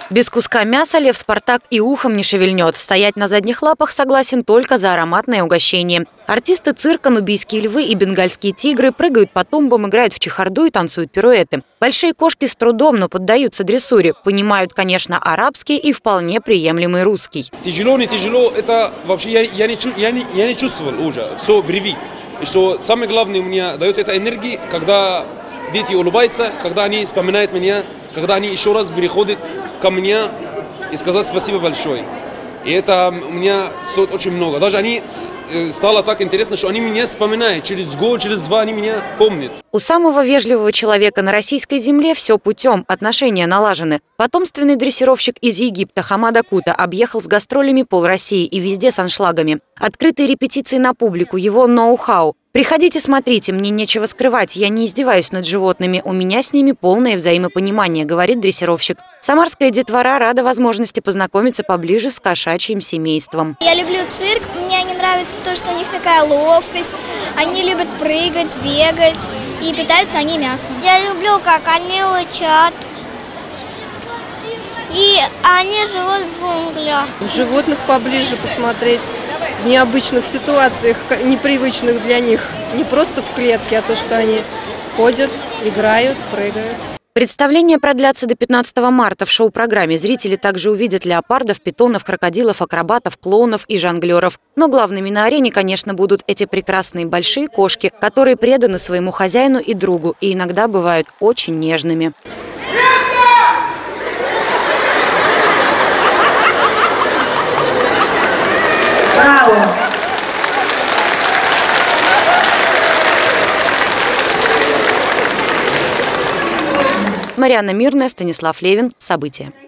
Без куска мяса лев Спартак и ухом не шевельнет. Стоять на задних лапах согласен только за ароматное угощение. Артисты цирка, нубийские львы и бенгальские тигры прыгают по тумбам, играют в чехарду и танцуют пируэты. Большие кошки с трудом, но поддаются дрессуре. Понимают, конечно, арабский и вполне приемлемый русский. Тяжело, не тяжело, это вообще я не чувствовал уже. Все привит. И что самое главное, у меня дает это энергии, когда дети улыбаются, когда они вспоминают меня, когда они еще раз приходят ко мне и сказать спасибо большое. И это у меня стоит очень много. Даже они стало так интересно, что они меня вспоминают. Через год, через два они меня помнят. У самого вежливого человека на российской земле все путем, отношения налажены. Потомственный дрессировщик из Египта Хамад Акута объехал с гастролями пол России и везде с аншлагами. Открытые репетиции на публику, его ноу-хау. Приходите, смотрите, мне нечего скрывать, я не издеваюсь над животными, у меня с ними полное взаимопонимание, говорит дрессировщик. Самарская детвора рада возможности познакомиться поближе с кошачьим семейством. Я люблю цирк, мне не нравится то, что у них такая ловкость, они любят прыгать, бегать и питаются они мясом. Я люблю, как они учат. И они живут в джунглях. Животных поближе посмотреть в необычных ситуациях, непривычных для них. Не просто в клетке, а то, что они ходят, играют, прыгают. Представления продлятся до 15 марта. В шоу-программе зрители также увидят леопардов, питонов, крокодилов, акробатов, клоунов и жонглеров. Но главными на арене, конечно, будут эти прекрасные большие кошки, которые преданы своему хозяину и другу и иногда бывают очень нежными. Браво! Марьяна Мирная, Станислав Левин. События.